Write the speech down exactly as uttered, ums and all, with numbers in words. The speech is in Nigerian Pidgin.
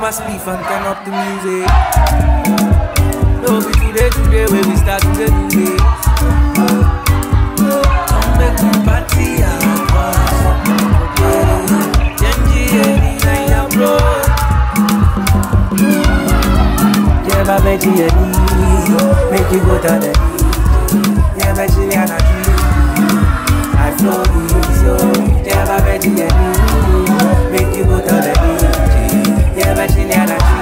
my spliff and turn up the music. No be today, today, when we start today, today. Come make we party and dance. Genji, any night and bro. Yeah, my veggie, make you go to the knee. Yeah, my chili and a tree. I flow easy, yeah, my veggie, make you go to the knee. Yeah, my chili and a tree.